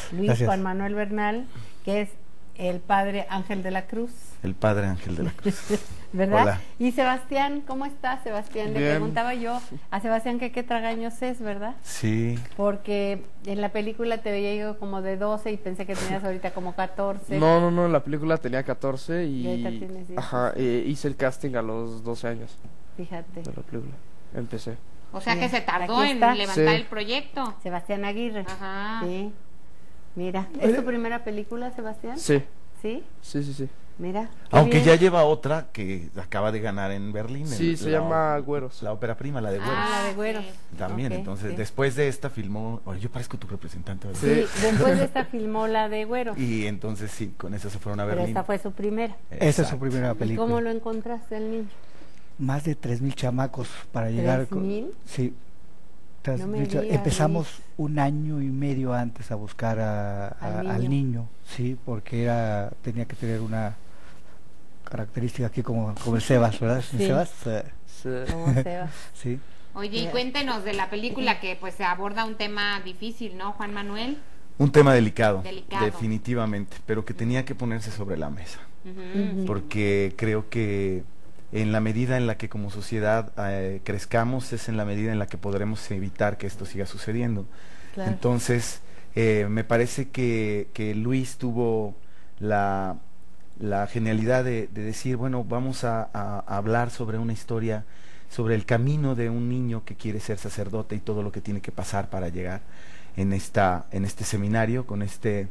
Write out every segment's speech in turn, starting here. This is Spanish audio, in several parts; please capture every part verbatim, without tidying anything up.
Luis Gracias. Juan Manuel Bernal, que es el padre Ángel de la Cruz. El padre Ángel de la Cruz. ¿Verdad? Hola. Y Sebastián, ¿cómo está Sebastián? Le Bien. preguntaba yo a Sebastián que qué tragaños es, ¿verdad? Sí. Porque en la película te veía yo como de doce y pensé que tenías ahorita como catorce. No, no, no, en la película tenía catorce y, Y ahorita tienes diez. ajá, eh, hice el casting a los doce años Fíjate. de la película. Empecé. O sea que se tardó Aquí en está. levantar Sí. el proyecto. Sebastián Aguirre. Ajá. Sí. Mira, ¿es tu primera película, Sebastián? Sí, ¿Sí? sí, sí, sí. Mira. qué Aunque bien. ya lleva otra que acaba de ganar en Berlín. Sí, el- se la- llama Güeros. La ópera prima, la de Güeros. Ah, la de Güeros. sí. También, Ok, entonces, sí. después de esta filmó... Oye, yo parezco tu representante, ¿verdad? Sí, después de esta filmó la de Güeros. Y entonces sí, con esa se fueron a Pero Berlín. esta fue su primera. Esa es su Exacto. primera ¿Y película. cómo lo encontraste al niño? Más de tres mil chamacos para llegar. ¿Tres mil? Sí. Tres No me mil cha- digas, Empezamos Luis. un año y medio antes a buscar a- a- Al al, niño. niño. Sí, porque era tenía que tener una característica aquí como, como el Sebas, ¿verdad? Sí. Sebas, eh, Sí. ¿Cómo se va? sí. Oye, y Mira. cuéntenos de la película que pues se aborda un tema difícil, ¿no, Juan Manuel? Un tema delicado, Delicado. definitivamente, pero que tenía que ponerse sobre la mesa. Ujú. Ujú. Porque creo que en la medida en la que como sociedad eh, crezcamos es en la medida en la que podremos evitar que esto siga sucediendo. Claro. Entonces, eh, me parece que, que Luis tuvo la, la genialidad de, de decir, bueno, vamos a, a- a hablar sobre una historia, sobre el camino de un niño que quiere ser sacerdote y todo lo que tiene que pasar para llegar en, esta, en este seminario con este...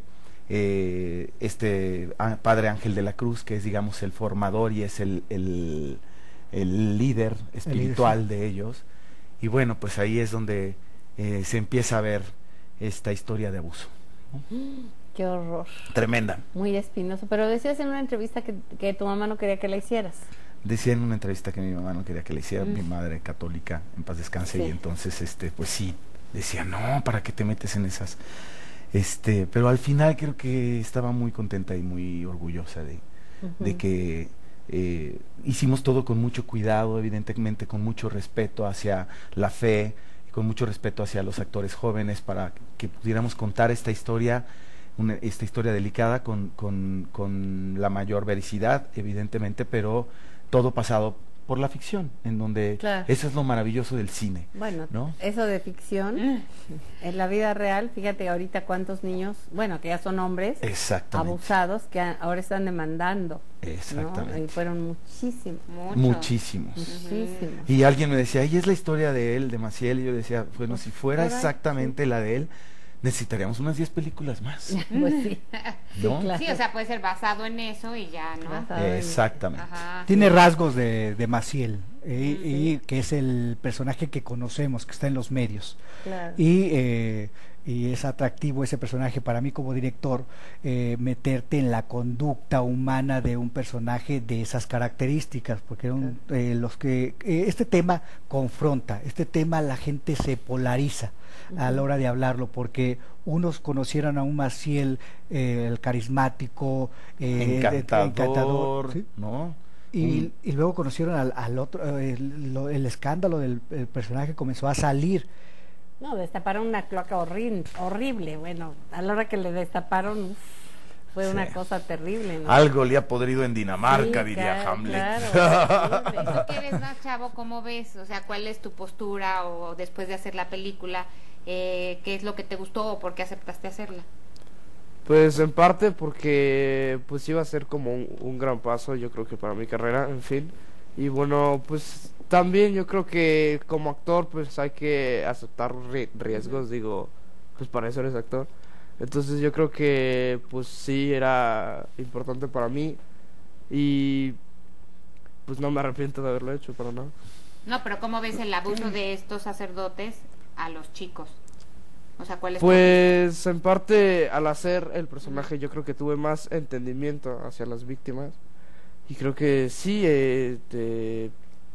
eh, este ah, padre Ángel de la Cruz, que es digamos el formador y es el, el, el líder espiritual sí. de ellos, y bueno, pues ahí es donde eh, se empieza a ver esta historia de abuso, ¿no? Qué horror. Tremenda. Muy espinoso. Pero decías en una entrevista que, que tu mamá no quería que la hicieras. Decía en una entrevista que mi mamá no quería que le hiciera, Mm. mi madre católica, en paz descanse, Sí. y entonces este pues sí, decía, no, ¿para qué te metes en esas? Este, pero al final creo que estaba muy contenta y muy orgullosa de, de Ujú. que eh, hicimos todo con mucho cuidado, evidentemente con mucho respeto hacia la fe, y con mucho respeto hacia los actores jóvenes para que pudiéramos contar esta historia, una, esta historia delicada con, con, con la mayor veracidad, evidentemente, pero todo pasado por la ficción, en donde Claro. eso es lo maravilloso del cine. Bueno, ¿no? eso de ficción, en la vida real, fíjate ahorita cuántos niños, bueno, que ya son hombres, Exactamente. abusados, que a- ahora están demandando. ¿no? Exactamente. Y fueron muchísimos, Mucho. Muchísimos. muchísimos. Y alguien me decía, y es la historia de él, de Maciel, y yo decía, bueno, si fuera por ahí, exactamente la de él, necesitaríamos unas diez películas más, Pues sí. ¿no? claro. Sí, o sea, puede ser basado en eso y ya, ¿no? Basado en- Exactamente. Ajá. Tiene rasgos de, de Maciel, eh, y que es el personaje que conocemos, que está en los medios. Claro. Y, eh, y es atractivo ese personaje para mí como director, eh, meterte en la conducta humana de un personaje de esas características, porque un- eh, los que eh, este tema confronta, este tema la gente se polariza a la hora de hablarlo, porque unos conocieron a un Maciel, eh, el carismático, eh, Encantador, encantador, ¿sí? ¿no? Y, Un- y luego conocieron al, al otro, eh, el, lo- el escándalo del el personaje comenzó a salir. No, destaparon una cloaca horrible, horrible. Bueno, a la hora que le destaparon, uf, fue Sí. una cosa terrible, ¿no? Algo le ha podrido en Dinamarca, Sí, diría claro, Hamlet. claro, ¿Tú horrible. qué ves más, chavo? ¿Cómo ves? O sea, ¿cuál es tu postura o después de hacer la película? Eh, ¿Qué es lo que te gustó o por qué aceptaste hacerla? Pues en parte porque pues iba a ser como un, un gran paso, yo creo que para mi carrera, en fin. Y bueno, pues también yo creo que como actor pues hay que aceptar ri- riesgos, digo, pues para eso eres actor. Entonces yo creo que pues sí era importante para mí y pues no me arrepiento de haberlo hecho para nada. No, pero ¿cómo ves el abuso de estos sacerdotes a los chicos? O sea, ¿cuál es tu- Pues en parte al hacer el personaje yo creo que tuve más entendimiento hacia las víctimas y creo que sí eh, te-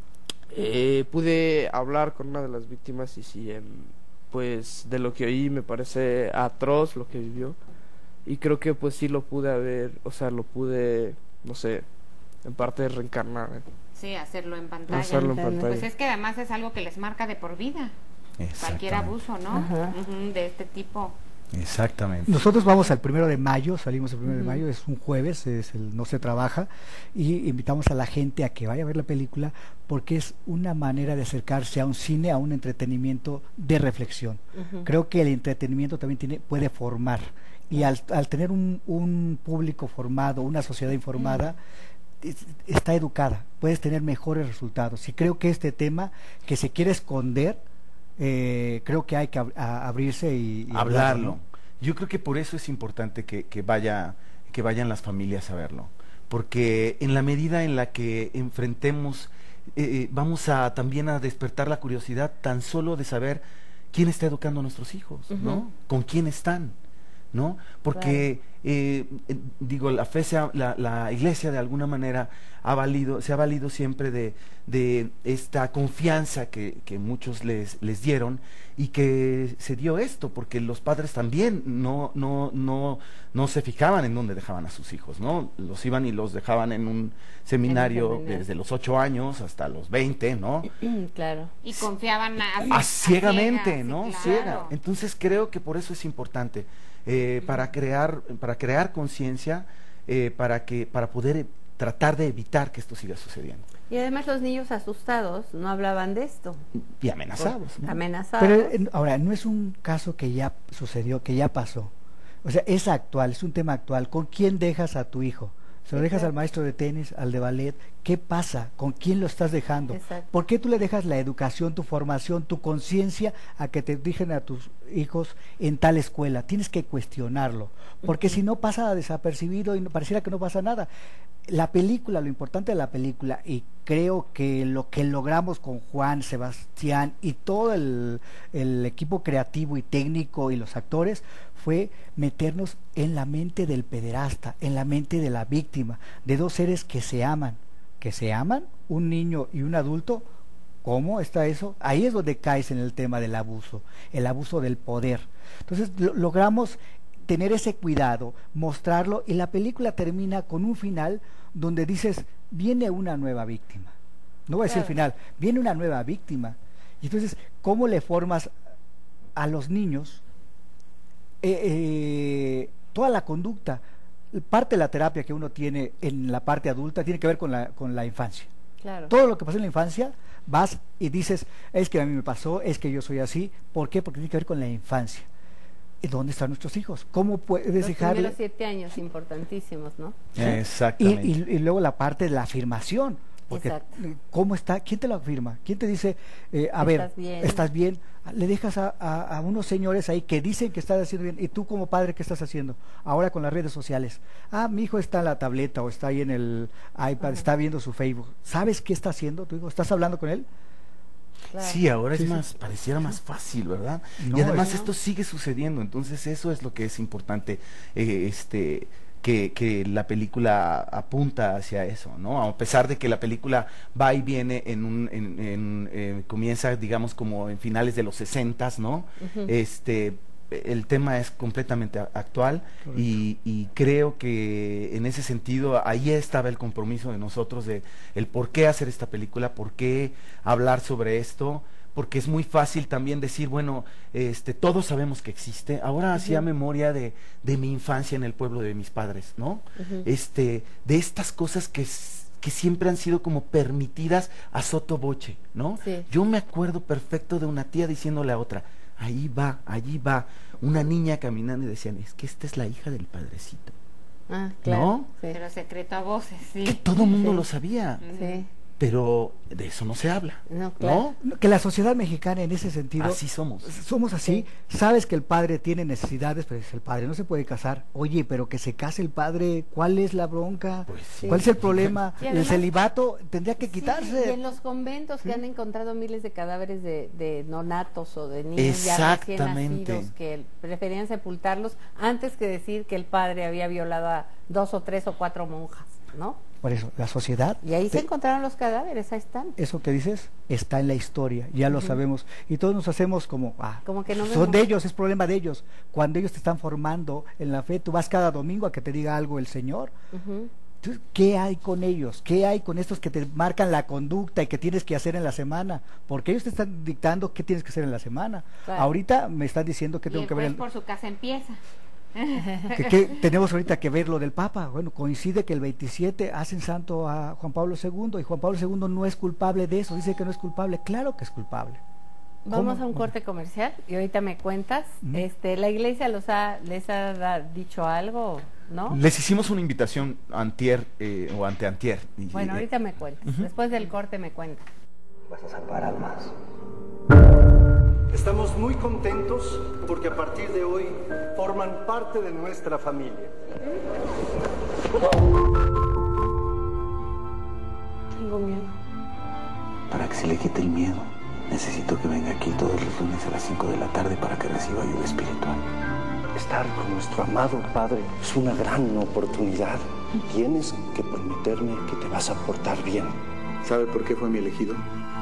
eh, pude hablar con una de las víctimas y sí em, pues de lo que oí me parece atroz lo que vivió y creo que pues sí lo pude haber, o sea, lo pude, no sé, en parte reencarnar. ¿eh? Sí, hacerlo en pantalla. Hacerlo en Entender. pantalla. Pues es que además es algo que les marca de por vida. Cualquier Exactamente. abuso, ¿no? Ajá. Ujú, de este tipo. Exactamente. Nosotros vamos al primero de mayo, salimos el primero Ujú. de mayo, es un jueves, es el no se trabaja, y invitamos a la gente a que vaya a ver la película porque es una manera de acercarse a un cine, a un entretenimiento de reflexión. Ujú. Creo que el entretenimiento también tiene, puede formar, y al, al tener un, un público formado, una sociedad informada, es- está educada, puedes tener mejores resultados. Y creo que este tema que se quiere esconder, eh, creo que hay que ab- a- abrirse y, y Hablarlo. ¿no? Yo creo que por eso es importante que, que vaya, que vayan las familias a verlo, porque en la medida en la que enfrentemos, eh, eh, vamos a también a despertar la curiosidad tan solo de saber quién está educando a nuestros hijos, ¿no? Ujú. Con quién están, ¿no? Porque eh, eh, digo, la fe, se ha- la, la iglesia de alguna manera ha valido, se ha valido siempre de, de esta confianza que, que muchos les, les dieron, y que se dio esto, porque los padres también no, no, no, no se fijaban en dónde dejaban a sus hijos, ¿no? Los iban y los dejaban en un seminario seminario. desde los ocho años hasta los veinte, ¿no? Claro. Y confiaban a, Ah, ciegamente, ciegas, ¿no? sí, claro. Ciega. Entonces creo que por eso es importante, eh, para crear, para crear conciencia, eh, para que, para poder eh, tratar de evitar que esto siga sucediendo. Y además los niños asustados no hablaban de esto. Y amenazados, ¿no? Amenazados. Pero eh, ahora, no es un caso que ya sucedió, que ya pasó. O sea, es actual, es un tema actual. ¿Con quién dejas a tu hijo? ¿Se lo Sí, dejas claro. al maestro de tenis, al de ballet? ¿Qué pasa? ¿Con quién lo estás dejando? Exacto. ¿Por qué tú le dejas la educación, tu formación, tu conciencia a que te dirigen a tus hijos en tal escuela? Tienes que cuestionarlo, porque si no pasa desapercibido y no, pareciera que no pasa nada. La película, lo importante de la película, y creo que lo que logramos con Juan, Sebastián y todo el, el equipo creativo y técnico y los actores, fue meternos en la mente del pederasta, en la mente de la víctima, de dos seres que se aman, que se aman, un niño y un adulto. ¿Cómo está eso? Ahí es donde caes en el tema del abuso, el abuso del poder. Entonces lo- logramos tener ese cuidado, mostrarlo, y la película termina con un final donde dices, viene una nueva víctima. No voy a decir el Claro. final, viene una nueva víctima. Y entonces, ¿cómo le formas a los niños eh, eh, toda la conducta? Parte de la terapia que uno tiene en la parte adulta tiene que ver con la, con la infancia. Claro. Todo lo que pasó en la infancia, vas y dices, es que a mí me pasó, es que yo soy así. ¿Por qué? Porque tiene que ver con la infancia. ¿Y dónde están nuestros hijos? ¿Cómo puedes Los dejarle? primeros siete años importantísimos, ¿no? Y, Exactamente. y- y luego la parte de la afirmación, porque Exacto. eh, ¿cómo está? ¿Quién te lo afirma? ¿Quién te dice, eh, a ver, Estás bien. estás bien? Le dejas a, a- a unos señores ahí que dicen que estás haciendo bien, y tú como padre, ¿qué estás haciendo? Ahora con las redes sociales. Ah, mi hijo está en la tableta o está ahí en el iPad, Ajá. está viendo su Facebook. ¿Sabes qué está haciendo tu hijo? ¿Estás hablando con él? Claro. Sí, ahora Sí, es sí. más, pareciera más fácil, ¿verdad? No, y además es- esto sigue sucediendo, entonces eso es lo que es importante, eh, este, que, que la película apunta hacia eso, ¿no? A pesar de que la película va y viene en un, en, en, eh, comienza, digamos, como en finales de los sesentas, ¿no? Ujú. Este, el tema es completamente a- actual, Correcto. y, y creo que en ese sentido ahí estaba el compromiso de nosotros de el por qué hacer esta película, por qué hablar sobre esto, porque es muy fácil también decir, bueno, este, todos sabemos que existe. Ahora hacía Ujú. memoria de, de mi infancia en el pueblo de mis padres, ¿no? Ujú. Este, de estas cosas que s- que siempre han sido como permitidas a soto voce, ¿no? Sí. Yo me acuerdo perfecto de una tía diciéndole a otra, ahí va, allí va, una niña caminando, y decían, es que esta es la hija del padrecito. Ah, claro. ¿No? Sí. Pero secreto a voces, sí. Que todo el mundo Sí. lo sabía, Sí. pero de eso no se habla, No, claro. ¿no? Que la sociedad mexicana en ese sentido Así somos. somos así. Sabes que el padre tiene necesidades, pero es el padre, no se puede casar. Oye, pero que se case el padre, ¿cuál es la bronca? Pues sí. ¿Cuál es el problema? Y El además- tendría tendría que Sí, quitarse. y en los conventos que han encontrado miles de cadáveres de, de nonatos o de niños ya recién Exactamente. nacidos que preferían sepultarlos antes que decir que el padre había violado a dos o tres o cuatro monjas, ¿no? Por eso, la sociedad, Y ahí se te- encontraron los cadáveres, ahí están. eso que dices, está en la historia, ya lo Ujú. sabemos. Y todos nos hacemos como, ah, Como que no son vemos. de ellos, es problema de ellos. Cuando ellos te están formando en la fe, tú vas cada domingo a que te diga algo el Señor. Ujú. Entonces, ¿qué hay con ellos? ¿Qué hay con estos que te marcan la conducta y que tienes que hacer en la semana? Porque ellos te están dictando qué tienes que hacer en la semana. Claro. Ahorita me están diciendo que Y tengo el que ver... juez el- por su casa empieza. que, que tenemos ahorita que ver lo del Papa. Bueno, coincide que el veintisiete hacen santo a Juan Pablo segundo y Juan Pablo segundo no es culpable de eso, dice que no es culpable. Claro que es culpable. Vamos ¿Cómo? a un corte comercial y ahorita me cuentas. Ujú. Este, ¿la iglesia los ha, les ha da- dicho algo, no? Les hicimos una invitación antier eh, o anteantier. y- Bueno, eh, ahorita me cuentas. Ujú. Después del corte me cuentas. Vas a salvar almas. Estamos muy contentos porque a partir de hoy forman parte de nuestra familia. Tengo miedo. Para que se le quite el miedo, necesito que venga aquí todos los lunes a las cinco de la tarde para que reciba ayuda espiritual. Estar con nuestro amado Padre es una gran oportunidad. Tienes que prometerme que te vas a portar bien. ¿Sabe por qué fue mi elegido?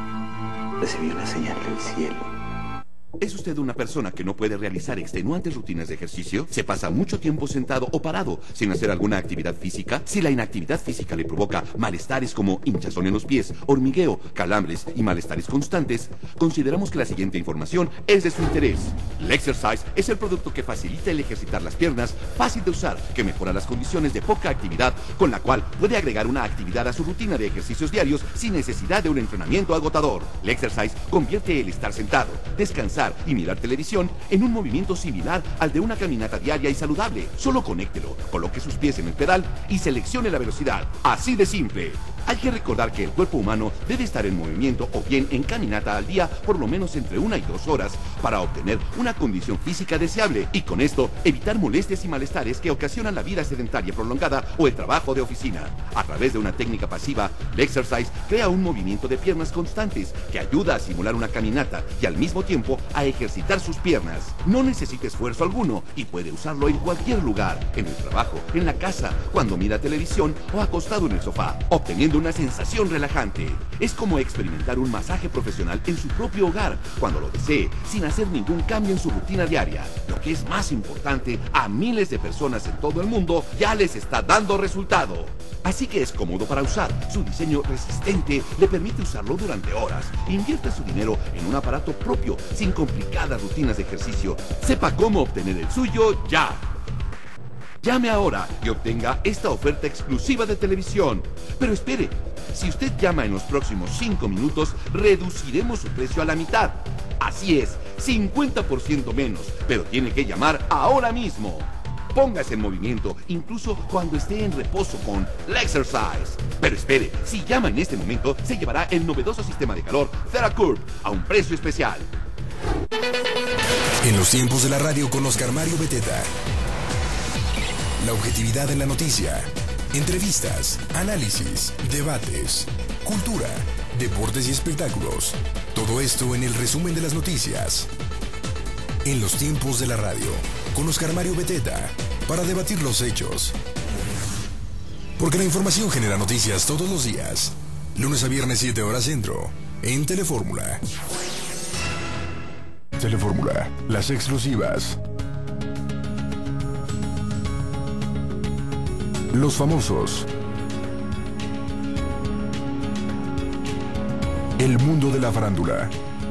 Recibí una señal del cielo. ¿Es usted una persona que no puede realizar extenuantes rutinas de ejercicio? ¿Se pasa mucho tiempo sentado o parado sin hacer alguna actividad física? Si la inactividad física le provoca malestares como hinchazón en los pies, hormigueo, calambres y malestares constantes, consideramos que la siguiente información es de su interés. Lexercise es el producto que facilita el ejercitar las piernas, fácil de usar, que mejora las condiciones de poca actividad, con la cual puede agregar una actividad a su rutina de ejercicios diarios sin necesidad de un entrenamiento agotador. Lexercise convierte el estar sentado, descansar y mirar televisión en un movimiento similar al de una caminata diaria y saludable. Solo conéctelo, coloque sus pies en el pedal y seleccione la velocidad. Así de simple. Hay que recordar que el cuerpo humano debe estar en movimiento o bien en caminata al día por lo menos entre una y dos horas para obtener una condición física deseable y con esto evitar molestias y malestares que ocasionan la vida sedentaria prolongada o el trabajo de oficina. A través de una técnica pasiva, Lexercise crea un movimiento de piernas constantes que ayuda a simular una caminata y al mismo tiempo a ejercitar sus piernas. No necesita esfuerzo alguno y puede usarlo en cualquier lugar, en el trabajo, en la casa, cuando mira televisión o acostado en el sofá, obteniendo una sensación relajante. Es como experimentar un masaje profesional en su propio hogar, cuando lo desee, sin hacer ningún cambio en su rutina diaria. Lo que es más importante, a miles de personas en todo el mundo ya les está dando resultado. Así que es cómodo para usar. Su diseño resistente le permite usarlo durante horas. Invierte su dinero en un aparato propio, sin complicadas rutinas de ejercicio. Sepa cómo obtener el suyo ya. Llame ahora y obtenga esta oferta exclusiva de televisión. Pero espere, si usted llama en los próximos cinco minutos, reduciremos su precio a la mitad. Así es, cincuenta por ciento menos, pero tiene que llamar ahora mismo. Póngase en movimiento, incluso cuando esté en reposo con Lexercise. Pero espere, si llama en este momento, se llevará el novedoso sistema de calor TheraCurve a un precio especial. En los tiempos de la radio con Oscar Mario Beteta. La objetividad en la noticia. Entrevistas, análisis, debates, cultura, deportes y espectáculos. Todo esto en el resumen de las noticias. En los tiempos de la radio con Oscar Mario Beteta. Para debatir los hechos. Porque la información genera noticias todos los días. Lunes a viernes siete horas centro. En Telefórmula. Telefórmula. Las exclusivas. Los famosos. El mundo de la farándula.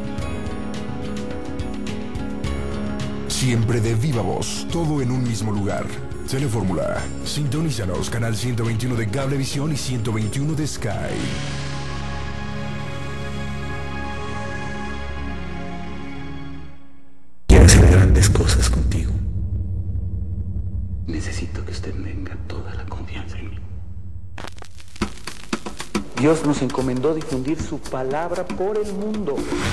Siempre de viva voz, todo en un mismo lugar. Telefórmula. Sintonízanos, canal ciento veintiuno de Cablevisión y ciento veintiuno de Sky. Quiero hacer grandes cosas contigo. Necesito que usted tenga toda la confianza en mí. Dios nos encomendó difundir su palabra por el mundo.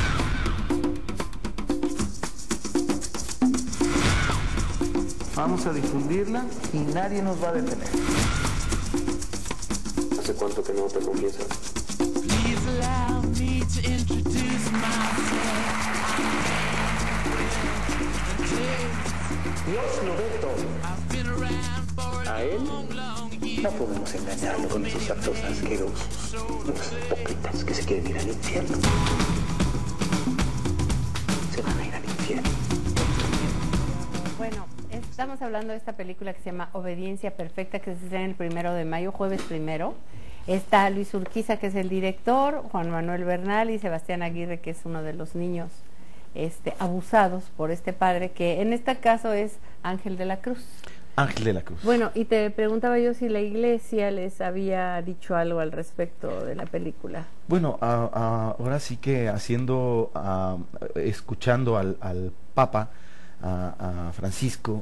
Vamos a difundirla y nadie nos va a detener. ¿Hace cuánto que no te confiesas? Dios lo ve todo. A Él no podemos engañarlo con esos actos asquerosos. Los hipócritas que se quieren ir al infierno. Se van a ir al infierno. Bueno, estamos estamos hablando de esta película que se llama Obediencia Perfecta, que se estrena el primero de mayo, jueves primero. Está Luis Urquiza, que es el director, Juan Manuel Bernal y Sebastián Aguirre, que es uno de los niños este, abusados por este padre, que en este caso es Ángel de la Cruz. Ángel de la Cruz. Bueno, y te preguntaba yo si la iglesia les había dicho algo al respecto de la película. Bueno, a, a, ahora sí que haciendo, a, escuchando al, al Papa, a, a Francisco,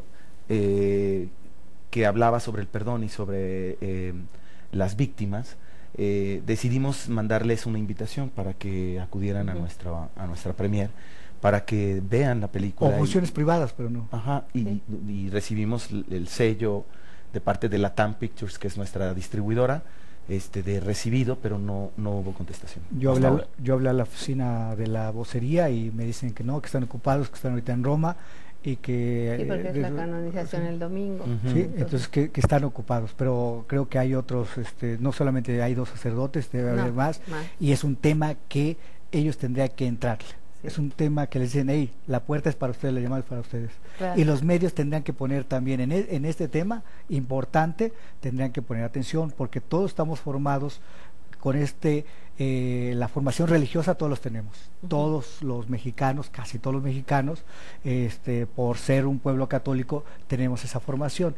eh, que hablaba sobre el perdón y sobre eh, las víctimas, eh, decidimos mandarles una invitación para que acudieran uh-huh. a nuestra a nuestra premier, para que vean la película. O funciones y, privadas, pero no. Ajá, y, sí. y, y recibimos el sello de parte de la Tam Pictures, que es nuestra distribuidora, este de recibido, pero no no hubo contestación. Yo hablé, a, yo hablé a la oficina de la vocería y me dicen que no, que están ocupados, que están ahorita en Roma y que... Sí, porque eh, es la canonización sí. el domingo. Uh-huh. Sí, entonces, entonces que, que están ocupados, pero creo que hay otros, este, no solamente hay dos sacerdotes, debe no, haber más, más, y es un tema que ellos tendrían que entrarle. Es un tema que les dicen, hey, la puerta es para ustedes, la llamada es para ustedes. Claro. Y los medios tendrían que poner también en, e, en este tema importante, tendrían que poner atención, porque todos estamos formados con este, eh, la formación religiosa todos los tenemos. Uh-huh. Todos los mexicanos, casi todos los mexicanos, este, por ser un pueblo católico, tenemos esa formación.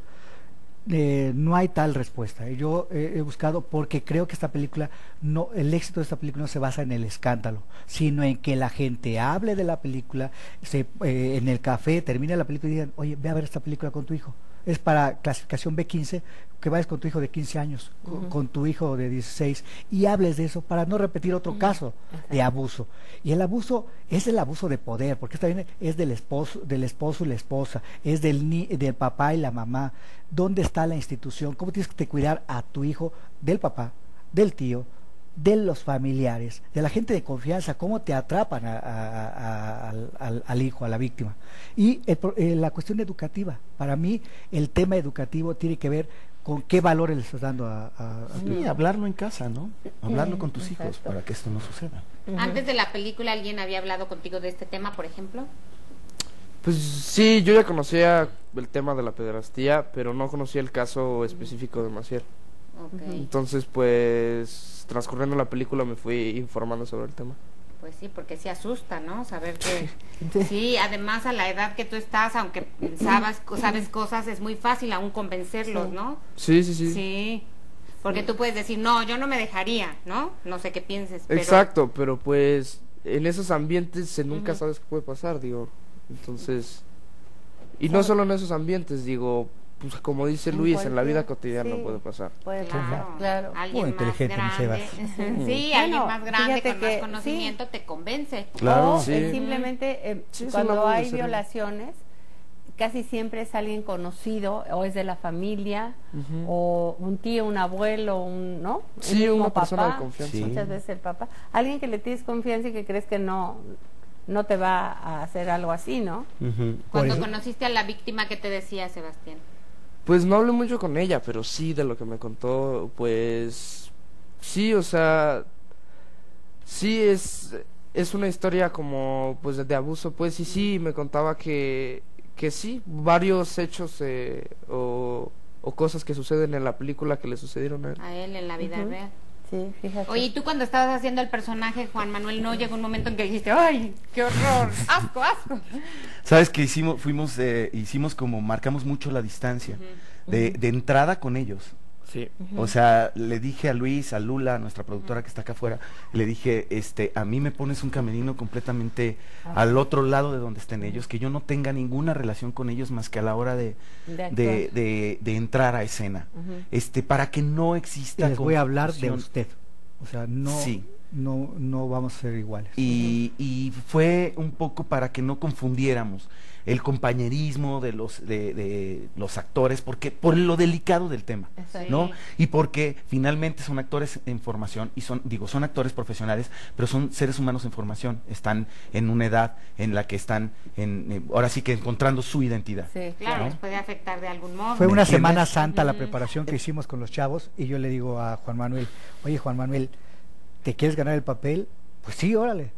Eh, no hay tal respuesta. Yo eh, he buscado porque creo que esta película, no, el éxito de esta película no se basa en el escándalo, sino en que la gente hable de la película, se, eh, en el café, termine la película y digan, oye, ve a ver esta película con tu hijo. Es para clasificación B quince, que vayas con tu hijo de quince años, uh-huh. con, con tu hijo de dieciséis, y hables de eso para no repetir otro uh-huh. caso uh-huh. de abuso. Y el abuso es el abuso de poder, porque esta viene, es del esposo, del esposo y la esposa, es del, ni, del papá y la mamá. ¿Dónde está la institución? ¿Cómo tienes que cuidar a tu hijo del papá, del tío, de los familiares, de la gente de confianza? ¿Cómo te atrapan a, a, a, al, al, al hijo, a la víctima? Y el, eh, la cuestión educativa. Para mí, el tema educativo tiene que ver con qué valores le estás dando a, a, a tu sí, hijo. Hablarlo en casa, ¿no? Hablarlo con tus Exacto. hijos para que esto no suceda. Uh-huh. Antes de la película, ¿alguien había hablado contigo de este tema, por ejemplo? Pues sí, yo ya conocía el tema de la pederastía, pero no conocía el caso específico de Maciel. Okay. Entonces, pues, transcurriendo la película me fui informando sobre el tema. Pues sí, porque sí asusta, ¿no? Saber que... Sí, además a la edad que tú estás, aunque sabes, sabes cosas, es muy fácil aún convencerlos, ¿no? Sí, sí, sí. Sí, porque tú puedes decir, no, yo no me dejaría, ¿no? No sé qué pienses, pero... Exacto, pero pues, en esos ambientes se nunca Uh-huh. sabes qué puede pasar, digo... Entonces, y no solo en esos ambientes, digo, pues como dice En Luis, cualquier, en la vida cotidiana sí, puede pasar. Puede Claro, pasar, claro. Alguien Muy más inteligente, mi grande, Sebas. sí, Bueno, alguien más grande fíjate con que- más conocimiento sí. te convence. Claro, o sí. eh, simplemente eh, Sí, es cuando una buena hay serie. violaciones, casi siempre es alguien conocido, o es de la familia, Ujú. o un tío, un abuelo, un, ¿no? Sí, Un mismo una persona papá, de confianza. Sí. muchas veces el papá. Alguien que le tienes confianza y que crees que no, no te va a hacer algo así, ¿no? Uh-huh. Cuando eso- conociste a la víctima, ¿qué te decía Sebastián? Pues no hablé mucho con ella, pero sí de lo que me contó, pues sí, o sea, sí es es una historia como pues de abuso, pues y sí me contaba que que sí varios hechos eh, o o cosas que suceden en la película que le sucedieron a él. A él en la vida Ujú. real. Sí, fíjate. Oye, ¿y tú cuando estabas haciendo el personaje, Juan Manuel, no llegó un momento en que dijiste, ¡ay, qué horror! ¡Asco, asco! ¿Sabes qué hicimos? Fuimos, eh, hicimos como, marcamos mucho la distancia Ujú. de, de entrada con ellos. Sí. O sea, le dije a Luis, a Lula, nuestra productora que está acá afuera, le dije, este, a mí me pones un camerino completamente al otro lado de donde estén ellos, que yo no tenga ninguna relación con ellos más que a la hora de, De de, actuar. de, de entrar a escena, Ujú. este, para que no Y exista les voy a hablar de confusión. usted. O sea, no, Sí. no, no vamos a ser iguales. Y, y fue un poco para que no confundiéramos el compañerismo de los de, de los actores, porque por lo delicado del tema, Exacto. ¿no? Y porque finalmente son actores en formación y son, digo, son actores profesionales, pero son seres humanos en formación, están en una edad en la que están en, eh, ahora sí que encontrando su identidad. Sí, Claro, claro. les puede afectar de algún modo. Fue ¿Me una entiendes? Semana Santa la Ujú. preparación que hicimos con los chavos y yo le digo a Juan Manuel, oye Juan Manuel, ¿te quieres ganar el papel? Pues sí, órale.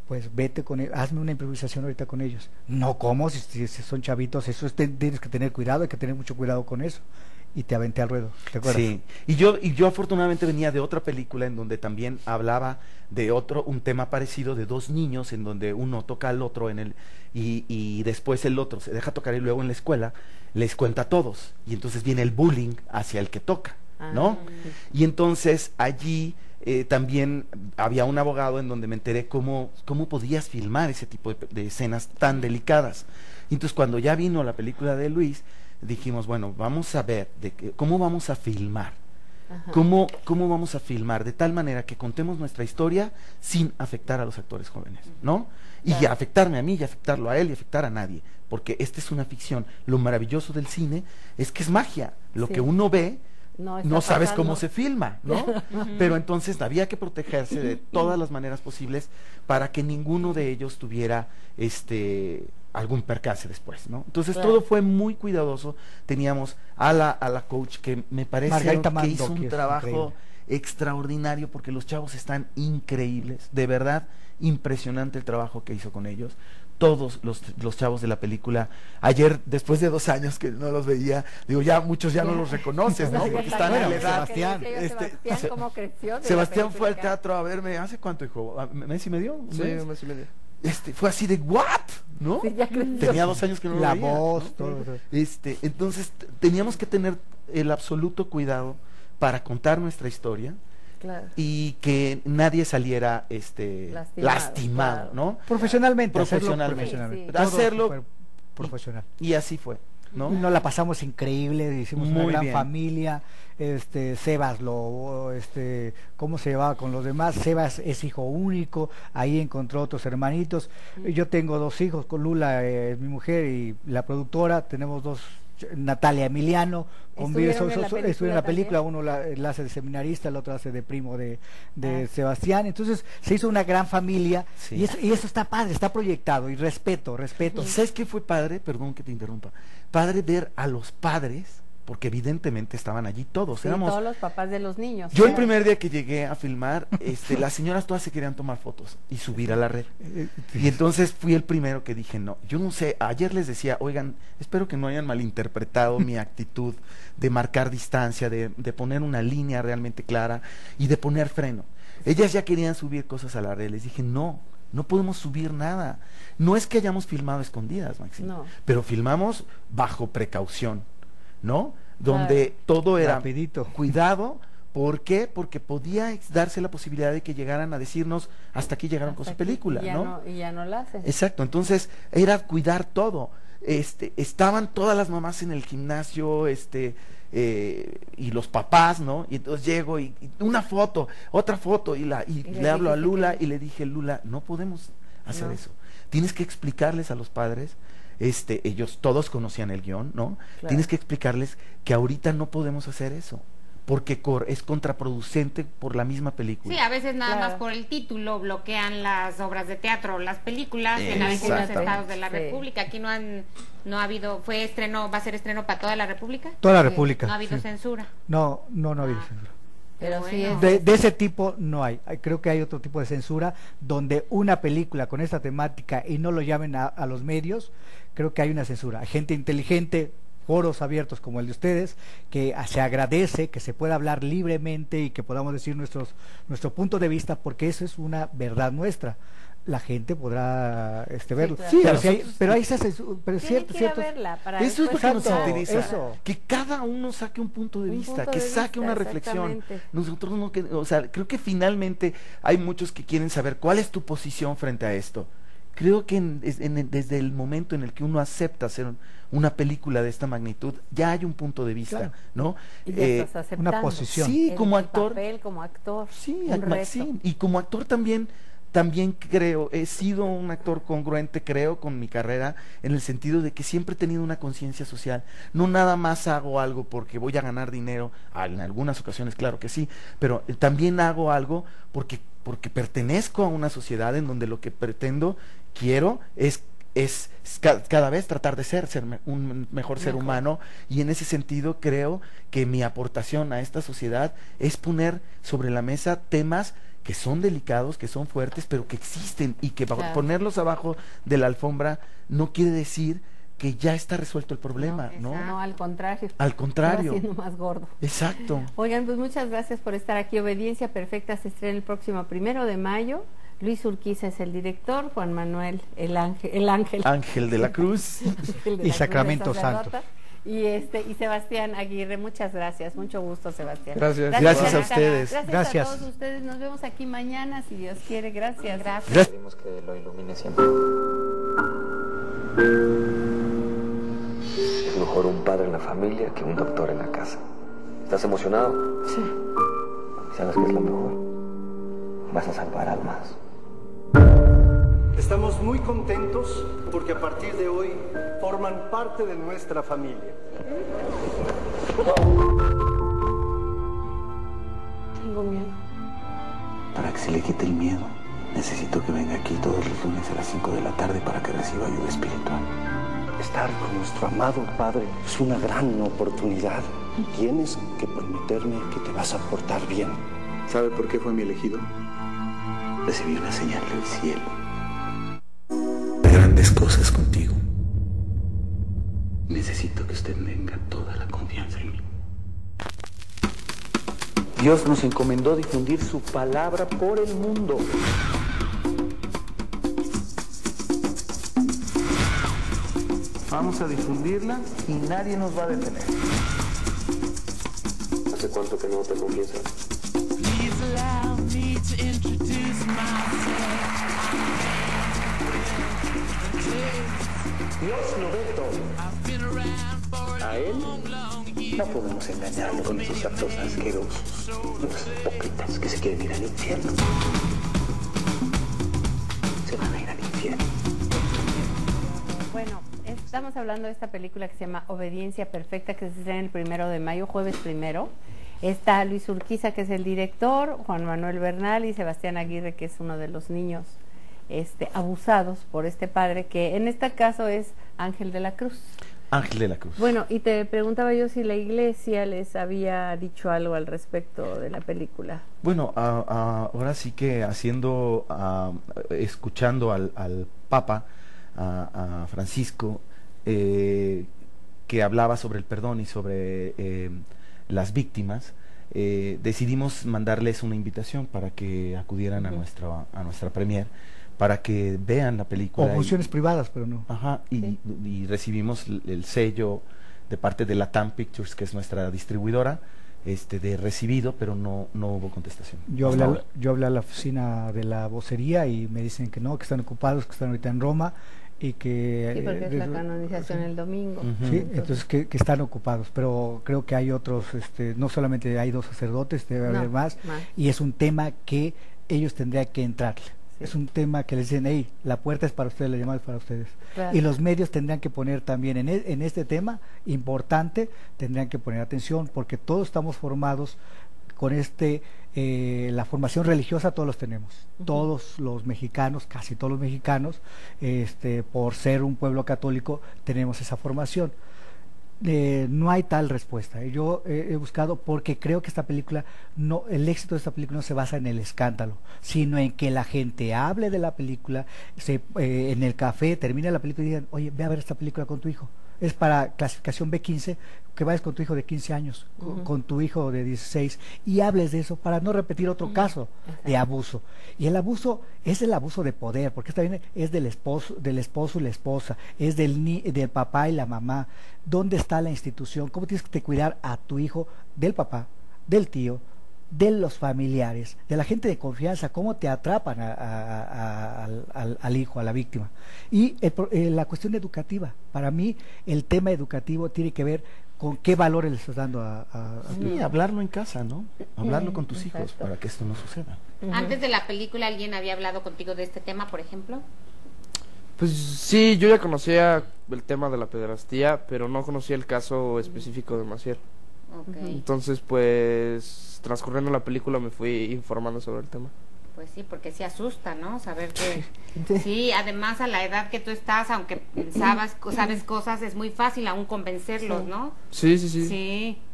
pues vete con él, hazme una improvisación ahorita con ellos. No, ¿cómo? Si, si, si son chavitos, eso es, tienes que tener cuidado, hay que tener mucho cuidado con eso. Y te aventé al ruedo, ¿te acuerdas? Sí, y yo, y yo afortunadamente venía de otra película en donde también hablaba de otro, un tema parecido de dos niños en donde uno toca al otro en el, y, y después el otro se deja tocar y luego en la escuela les cuenta a todos, y entonces viene el bullying hacia el que toca, ¿no? Ah. Y entonces allí eh, también había un abogado en donde me enteré cómo, cómo podías filmar ese tipo de, de escenas tan delicadas. Y entonces cuando ya vino la película de Luis, dijimos, bueno, vamos a ver de que, cómo vamos a filmar, cómo, cómo vamos a filmar de tal manera que contemos nuestra historia sin afectar a los actores jóvenes, ¿no? Y claro. afectarme a mí, y afectarlo a él, y afectar a nadie, porque esta es una ficción. Lo maravilloso del cine es que es magia, lo sí. que uno ve, no, no sabes pasando. Cómo se filma, ¿no? Pero entonces había que protegerse de todas las maneras posibles para que ninguno de ellos tuviera este algún percance después, ¿no? Entonces claro. todo fue muy cuidadoso. Teníamos a la, a la coach que me parece Margarita que Mando, hizo un trabajo increíble. extraordinario, porque los chavos están increíbles, de verdad impresionante el trabajo que hizo con ellos. Todos los, los chavos de la película, ayer después de dos años que no los veía, digo, ya muchos ya no los reconoces, ¿no? Porque están en la edad. Sebastián, este, Sebastián, ¿cómo creció? Sebastián fue al teatro a verme, ¿hace cuánto, hijo? ¿Mes y medio? Sí, un mes y medio. Este, fue así de ¿what? ¿No? Sí, tenía dos años que no lo la veía. La voz, ¿no? todo. Este, entonces teníamos que tener el absoluto cuidado para contar nuestra historia. Claro. Y que nadie saliera este lastimado, lastimado claro. ¿no? Profesionalmente, profesionalmente, hacerlo, profesionalmente. Sí, sí. hacerlo profesional. Y, y así fue, ¿no? Nos la pasamos increíble, hicimos Muy una gran bien. familia. Este Sebas lo este cómo se llevaba con los demás. Sebas es hijo único, ahí encontró otros hermanitos. Mm. Yo tengo dos hijos, con Lula, eh, mi mujer, y la productora, tenemos dos, Natalia Emiliano, estuvieron en la película, en la película uno la, la hace de seminarista, el otro hace de primo de, de ah. Sebastián. Entonces se hizo una gran familia. Sí. y, eso, y eso está padre, está proyectado, y respeto, respeto. ¿Sabes qué fue padre? Perdón que te interrumpa. Padre ver a los padres, porque evidentemente estaban allí todos. Sí, éramos todos los papás de los niños. Yo el primer día que llegué a filmar, este, las señoras todas se querían tomar fotos y subir a la red. Y entonces fui el primero que dije, no, yo no sé, ayer les decía, oigan, espero que no hayan malinterpretado mi actitud de marcar distancia, de, de poner una línea realmente clara y de poner freno. Ellas ya querían subir cosas a la red, les dije, no, no podemos subir nada. No es que hayamos filmado escondidas, Maxi, no. pero filmamos bajo precaución, ¿no? Donde claro. todo era rapidito. Cuidado. ¿Por qué? Porque podía darse la posibilidad de que llegaran a decirnos hasta aquí llegaron hasta con su película, y ya ¿no? ¿no? Y ya no la hacen. Exacto, entonces era cuidar todo. Este, estaban todas las mamás en el gimnasio, este, eh, y los papás, ¿no? Y entonces llego y, y una foto, otra foto, y la y, y le, le hablo a Lula que... y le dije, Lula, no podemos hacer no. eso. Tienes que explicarles a los padres. Este, ellos todos conocían el guión, ¿no? Claro. Tienes que explicarles que ahorita no podemos hacer eso, porque cor es contraproducente por la misma película. Sí, a veces nada claro. más por el título bloquean las obras de teatro, las películas en algunos estados de la sí. República. Aquí no han, no ha habido, fue estreno, va a ser estreno para toda la República. Toda la República. No ha habido sí. censura. No, no, no ha habido ah. censura. Pero bueno. sí es... de, de ese tipo no hay. Creo que hay otro tipo de censura donde una película con esta temática y no lo llamen a, a los medios, creo que hay una censura. Hay gente inteligente, foros abiertos como el de ustedes, que se agradece que se pueda hablar libremente y que podamos decir nuestros nuestro punto de vista, porque eso es una verdad nuestra. La gente podrá este verlo. Sí, claro. Sí, pero, nosotros, si hay, pero hay esa censura, pero cierto, cierto. Eso es lo que nos interesa, eso. que cada uno saque un punto de un vista, punto que de saque vista, una reflexión. Nosotros no, que, o sea, creo que finalmente hay muchos que quieren saber cuál es tu posición frente a esto. Creo que en, en, desde el momento en el que uno acepta hacer una película de esta magnitud, ya hay un punto de vista, claro. ¿no? Y ya eh, estás aceptando. Una posición. Sí, el como actor. Papel, como actor. Sí, un sí, y como actor también, también creo, he sido un actor congruente, creo, con mi carrera, en el sentido de que siempre he tenido una conciencia social. No nada más hago algo porque voy a ganar dinero, en algunas ocasiones, claro que sí, pero también hago algo porque porque pertenezco a una sociedad en donde lo que pretendo, quiero, es es cada vez tratar de ser, ser un mejor ser humano, y en ese sentido creo que mi aportación a esta sociedad es poner sobre la mesa temas que son delicados, que son fuertes, pero que existen y que Claro. ponerlos abajo de la alfombra no quiere decir que ya está resuelto el problema, ¿no? No, no, al contrario. Al contrario. Se va haciendo más gordo. Exacto. Oigan, pues muchas gracias por estar aquí. Obediencia Perfecta se estrena el próximo primero de mayo. Luis Urquiza es el director, Juan Manuel el ángel, el ángel, Ángel de la Cruz Ángel de y la Sacramento Cruz de Sacerdota. Santo. Y este y Sebastián Aguirre, muchas gracias, mucho gusto, Sebastián. Gracias. Gracias a Sebastián. ustedes. Gracias, Gracias. a todos ustedes. Nos vemos aquí mañana, si Dios quiere. Gracias. Gracias. Gracias. Pedimos que lo ilumine siempre. Es mejor un padre en la familia que un doctor en la casa. ¿Estás emocionado? Sí. ¿Sabes qué es lo mejor? Vas a salvar almas. Estamos muy contentos porque a partir de hoy forman parte de nuestra familia. Tengo miedo. Para que se le quite el miedo, necesito que venga aquí todos los lunes a las cinco de la tarde para que reciba ayuda espiritual. Estar con nuestro amado Padre es una gran oportunidad. Tienes que prometerme que te vas a portar bien. ¿Sabe por qué fue mi elegido? Recibí una señal del cielo. Grandes cosas contigo. Necesito que usted tenga toda la confianza en mí. Dios nos encomendó difundir su palabra por el mundo. Vamos a difundirla y nadie nos va a detener. ¿Hace cuánto que no te confiesas? Dios lo ve todo. A Él no podemos engañarlo con esos actos asquerosos. Los hipócritas que se quieren ir al infierno. Se van a ir al infierno. Bueno, estamos hablando de esta película que se llama Obediencia Perfecta, que se estrena el primero de mayo, jueves primero. Está Luis Urquiza, que es el director, Juan Manuel Bernal y Sebastián Aguirre, que es uno de los niños este, abusados por este padre, que en este caso es Ángel de la Cruz. Ángel de la Cruz. Bueno, y te preguntaba yo si la iglesia les había dicho algo al respecto de la película. Bueno, a- a- ahora sí que haciendo, a- escuchando al, al Papa, a, a Francisco, eh, que hablaba sobre el perdón y sobre eh, las víctimas, eh, decidimos mandarles una invitación para que acudieran a Ujú. nuestra a nuestra premier, para que vean la película. O y- funciones privadas, pero no. Ajá, y, Sí. y recibimos el, el sello de parte de la Tam Pictures, que es nuestra distribuidora, este de recibido, pero no no hubo contestación. Yo hasta hablé, ahora. a- yo hablé a la oficina de la vocería y me dicen que no, que están ocupados, que están ahorita en Roma y que... Sí, porque es la eh, canonización el domingo. Ujú. Sí, entonces que, que están ocupados, pero creo que hay otros, este, no solamente hay dos sacerdotes, debe No, haber más, más. y es un tema que ellos tendrían que entrarle. Sí. Es un tema que les dicen, hey, la puerta es para ustedes, la llamada es para ustedes. Claro. Y los medios tendrían que poner también en, e- en este tema importante, tendrían que poner atención, porque todos estamos formados con este, eh, la formación religiosa todos los tenemos, Ujú. todos los mexicanos, casi todos los mexicanos, este, por ser un pueblo católico, tenemos esa formación. Eh, no hay tal respuesta. Yo eh, he buscado porque creo que esta película, no, el éxito de esta película no se basa en el escándalo, sino en que la gente hable de la película, se, eh, en el café, termine la película y digan, oye, ve a ver esta película con tu hijo. Es para clasificación B quince, que vayas con tu hijo de quince años, co- Ujú. con tu hijo de dieciséis, y hables de eso para no repetir otro Ujú. caso de Exacto. abuso. Y el abuso es el abuso de poder, porque esta viene es del esposo, del esposo y la esposa, es del ni, del papá y la mamá. ¿Dónde está la institución? ¿Cómo tienes que cuidar a tu hijo del papá, del tío, de los familiares, de la gente de confianza? ¿Cómo te atrapan a- a- a- al, al- al hijo, a la víctima? Y el pro- eh, la cuestión educativa. Para mí, el tema educativo tiene que ver con qué valores le estás dando a, a- a tu Sí, hijo. hablarlo en casa, ¿no? Hablarlo con tus hijos Exacto. para que esto no suceda. Ujú. Antes de la película, ¿alguien había hablado contigo de este tema, por ejemplo? Pues sí, yo ya conocía el tema de la pederastía, pero no conocía el caso específico de Maciel. Ok. Entonces, pues, transcurriendo la película me fui informando sobre el tema. Pues sí, porque sí asusta, ¿no? Saber que... Sí, además a la edad que tú estás, aunque sabes, sabes cosas, es muy fácil aún convencerlos, Sí. ¿no? Sí, sí, sí. Sí.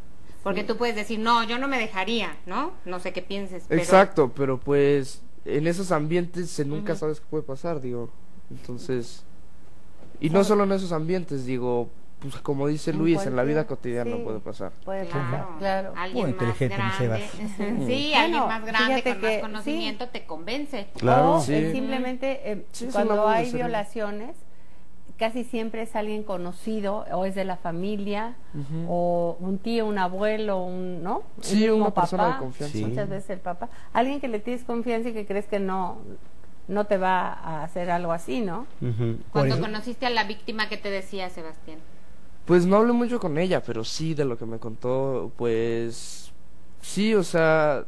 Porque tú puedes decir, no, yo no me dejaría, ¿no? No sé qué pienses. Pero... Exacto, pero pues en esos ambientes nunca Ujú. sabes qué puede pasar, digo. Entonces, y no solo en esos ambientes, digo, pues como dice En Luis, en la vida cualquier- cotidiana sí. puede pasar. Puede Claro, pasar, claro. alguien Muy más inteligente, mi grande. Sebas. Sí, Bueno, alguien más grande fíjate con que- más conocimiento te convence. Claro. O Sí. eh, simplemente eh, Sí, es una cuando labor de hay ser- violaciones, casi siempre es alguien conocido o es de la familia Ujú. o un tío, un abuelo, un, ¿no? Sí, Un mismo una persona papá, de confianza. Sí. muchas veces el papá, alguien que le tienes confianza y que crees que no no te va a hacer algo así, ¿no? Ujú. Cuando eso- conociste a la víctima, ¿qué te decía Sebastián? Pues no hablé mucho con ella, pero sí de lo que me contó, pues sí, o sea,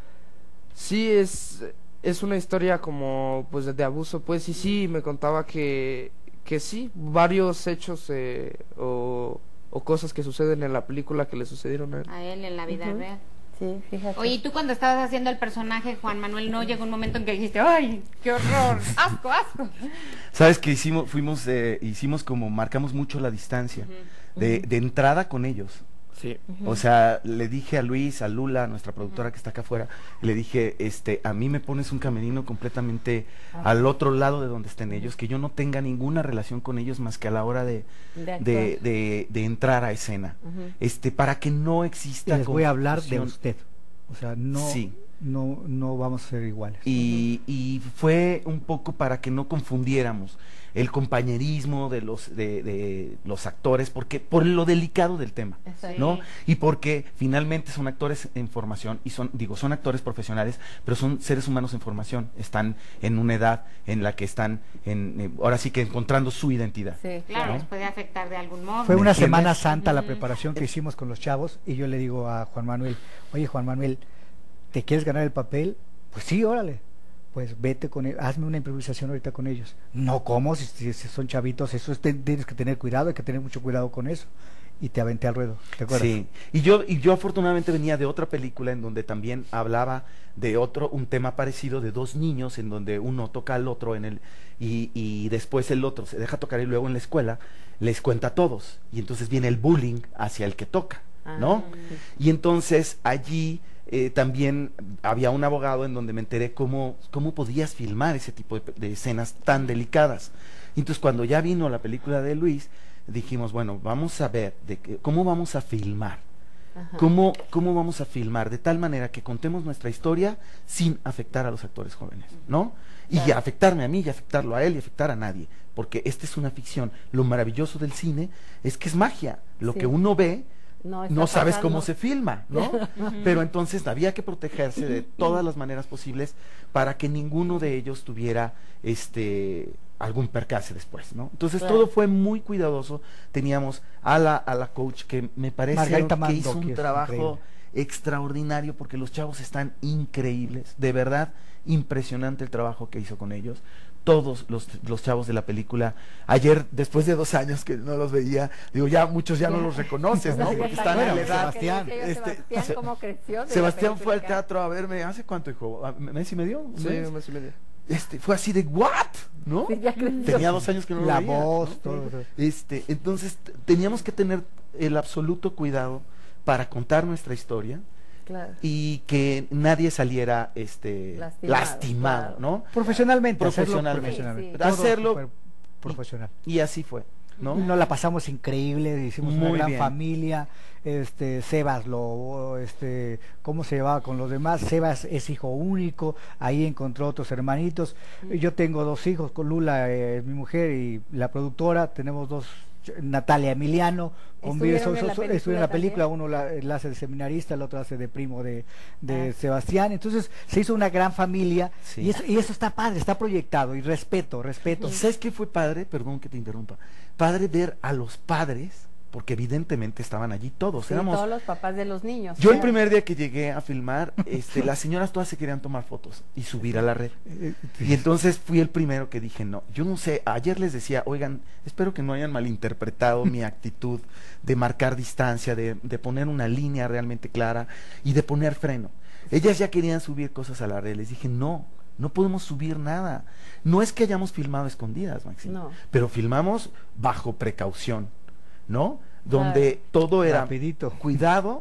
sí es es una historia como pues de, de abuso, pues y sí me contaba que que sí varios hechos eh, o o cosas que suceden en la película que le sucedieron a él. A él en la vida Ujú. real. Sí, fíjate. Oye, ¿y tú cuando estabas haciendo el personaje, Juan Manuel, no llegó un momento en que dijiste, ¡ay, qué horror! ¡Asco, asco! ¿Sabes qué hicimos? Fuimos, eh, hicimos como, marcamos mucho la distancia de, de entrada con ellos. Sí. O sea, le dije a Luis, a Lula, nuestra productora que está acá afuera, le dije, este, a mí me pones un camerino completamente al otro lado de donde estén ellos, que yo no tenga ninguna relación con ellos más que a la hora de, De de, actuar. de, de entrar a escena. Ujú. Este, para que no Y exista les voy a hablar de confusión. usted. O sea, no, Sí. no, no vamos a ser iguales. Y, y fue un poco para que no confundiéramos el compañerismo de los de, de los actores, porque por lo delicado del tema, Exacto. ¿no? Y porque finalmente son actores en formación y son, digo, son actores profesionales, pero son seres humanos en formación, están en una edad en la que están en, eh, ahora sí que encontrando su identidad. Sí, Claro, ¿no? les puede afectar de algún modo. Fue ¿Me una entiendes? Semana Santa la Ujú. preparación que hicimos con los chavos y yo le digo a Juan Manuel, oye Juan Manuel, ¿te quieres ganar el papel? Pues sí, órale. Pues vete con él, hazme una improvisación ahorita con ellos. No, ¿cómo? Si, si- si son chavitos, eso es- ten- tienes que tener cuidado, hay que tener mucho cuidado con eso. Y te aventé al ruedo, ¿te acuerdas? Sí, y yo, y yo afortunadamente venía de otra película en donde también hablaba de otro, un tema parecido de dos niños en donde uno toca al otro en el, y, y después el otro se deja tocar y luego en la escuela les cuenta a todos. Y entonces viene el bullying hacia el que toca, ¿no? Ah, Y entonces allí eh, también había un abogado en donde me enteré cómo, cómo podías filmar ese tipo de, de escenas tan delicadas. Y entonces cuando ya vino la película de Luis, dijimos, bueno, vamos a ver de que, cómo vamos a filmar. Ajá. ¿Cómo, ¿Cómo vamos a filmar de tal manera que contemos nuestra historia sin afectar a los actores jóvenes, ¿no? Y Claro. afectarme a mí, y afectarlo a él, y afectar a nadie, porque esta es una ficción. Lo maravilloso del cine es que es magia. Lo Sí. que uno ve, No, está no sabes pasando. cómo se filma, ¿no? Pero entonces había que protegerse de todas las maneras posibles para que ninguno de ellos tuviera este algún percance después, ¿no? Entonces Claro. todo fue muy cuidadoso. Teníamos a la, a la coach que me parece Margarita que hizo Mando, un que es trabajo increíble. extraordinario porque los chavos están increíbles, de verdad impresionante el trabajo que hizo con ellos. Todos los, los chavos de la película, ayer después de dos años que no los veía, digo ya muchos ya no los reconoces, ¿no? Porque están en la edad. Sebastián, este, Sebastián, Se- ¿cómo creció? de la Sebastián fue al película? teatro a verme, ¿hace cuánto, hijo? ¿A- ¿Mes y medio? ¿Un Sí, mes? un mes y medio. Este, fue así de, ¿what? ¿No? Sí, ya creció. Tenía dos años que no lo La veía, voz, ¿no? todo, todo. Este, entonces t- teníamos que tener el absoluto cuidado para contar nuestra historia Claro. y que nadie saliera este Lastimado, lastimado, claro. ¿no? Profesionalmente, hacerlo Profesionalmente. profesionalmente. Sí, sí. Todo Hacerlo- súper profesional. Y así fue, ¿no? Nos la pasamos increíble, hicimos una Muy gran bien. familia. Este Sebas lo este cómo se llevaba con los demás. Sebas es hijo único, ahí encontró otros hermanitos. Yo tengo dos hijos con Lula, eh, mi mujer, y la productora, tenemos dos, Natalia Emiliano, convive- ¿Estuvieron en la son- son- película estuvieron en la película, también? uno la, la hace de seminarista, el otro hace de primo de, de Ah. Sebastián. Entonces se hizo una gran familia. Sí. y, eso, y eso está padre, está proyectado, y respeto, respeto. ¿Y sabes qué fue padre? Perdón que te interrumpa. Padre ver a los padres, porque evidentemente estaban allí todos. Sí, Éramos todos los papás de los niños. Yo el claro. primer día que llegué a filmar, este, las señoras todas se querían tomar fotos y subir a la red. Eh, Y entonces fui el primero que dije, no, yo no sé, ayer les decía, oigan, espero que no hayan malinterpretado mi actitud de marcar distancia, de, de poner una línea realmente clara y de poner freno. Ellas ya querían subir cosas a la red, les dije, no, no podemos subir nada. No es que hayamos filmado escondidas, Maxine, No. pero filmamos bajo precaución, ¿no? Donde todo era Rapidito. cuidado,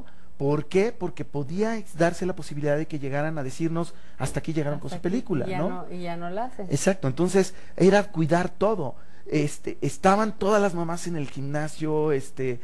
¿Por qué? Porque podía darse la posibilidad de que llegaran a decirnos hasta aquí llegaron Hasta con su aquí, película, y ya ¿no? no y ya no la hacen. Exacto, entonces era cuidar todo. Este, estaban todas las mamás en el gimnasio, este,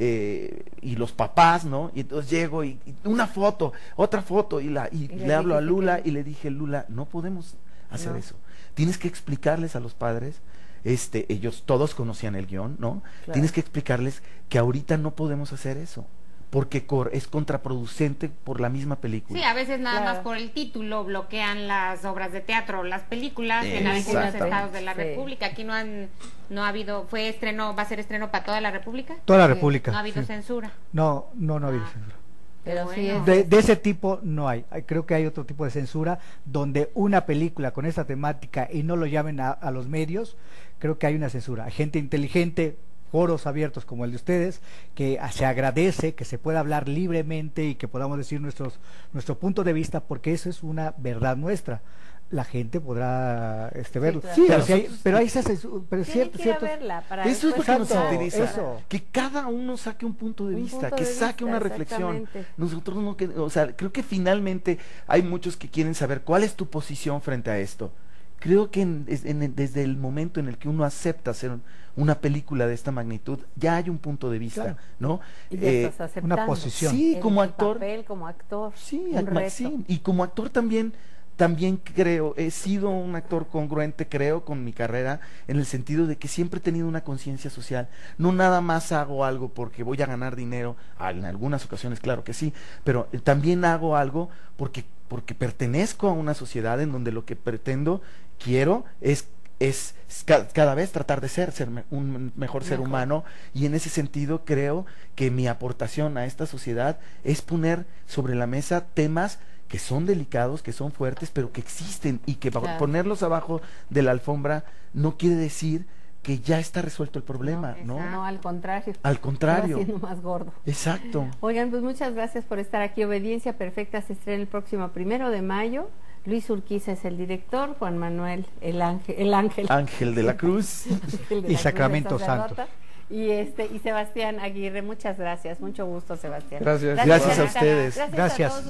eh, y los papás, ¿no? Y entonces llego y, y una foto, otra foto, y la y, Y le, le hablo a dijiste Lula que- y le dije, Lula, no podemos hacer No. eso. Tienes que explicarles a los padres, este, ellos todos conocían el guión, ¿no? Claro. Tienes que explicarles que ahorita no podemos hacer eso, porque cor es contraproducente por la misma película. Sí, a veces nada Claro. más por el título bloquean las obras de teatro, las películas en algunos Exactamente. estados de la Sí. República. Aquí no han, no ha habido, fue estreno, va a ser estreno para toda la República. Toda la Sí. República. No ha habido sí. censura. No, no, no ha habido Ah. censura. Pero sí Bueno. es De, de ese tipo no hay. Hay- Creo que hay otro tipo de censura donde una película con esta temática y no lo llamen a, a los medios, creo que hay una censura. Hay gente inteligente, foros abiertos como el de ustedes, que a- se agradece que se pueda hablar libremente y que podamos decir nuestros nuestro punto de vista, porque eso es una verdad nuestra. La gente podrá este verlo. claro. Sí, pero, a si hay, nosotros- pero hay esa censura, pero Tienen cierto, que ir a cierto. verla para Eso es lo después que nos Exacto, interesa, eso. que cada uno saque un punto de Un vista, punto que de saque vista, una reflexión. exactamente. Nosotros no, que, o sea, creo que finalmente hay muchos que quieren saber cuál es tu posición frente a esto. Creo que en- es- en- desde el momento en el que uno acepta hacer un- una película de esta magnitud, ya hay un punto de vista, Claro. ¿no? Y ya Eh, estás aceptando. una posición. sí, El- como el actor. papel, como actor. Sí, un al- reto. sí, y como actor también, también creo, he sido un actor congruente, creo, con mi carrera, en el sentido de que siempre he tenido una conciencia social. No nada más hago algo porque voy a ganar dinero, ah, en algunas ocasiones claro que sí, pero eh, también hago algo porque, porque pertenezco a una sociedad en donde lo que pretendo, quiero, es es ca- cada vez tratar de ser, ser me- un mejor ser Mejor. humano, y en ese sentido creo que mi aportación a esta sociedad es poner sobre la mesa temas que son delicados, que son fuertes, pero que existen, y que Claro. ponerlos abajo de la alfombra no quiere decir que ya está resuelto el problema, ¿no? exacto. No, al contrario. Al contrario. Va siendo más gordo. Exacto. Oigan, pues muchas gracias por estar aquí. Obediencia Perfecta se estrena el próximo primero de mayo. Luis Urquiza es el director, Juan Manuel el ángel, el ángel, Ángel de la Cruz. Ángel de Y la Sacramento Cruz, el sacerdote. Santo. Y este y Sebastián Aguirre, muchas gracias, mucho gusto, Sebastián. Gracias. Gracias a Anita. ustedes. Gracias, Gracias. a todos.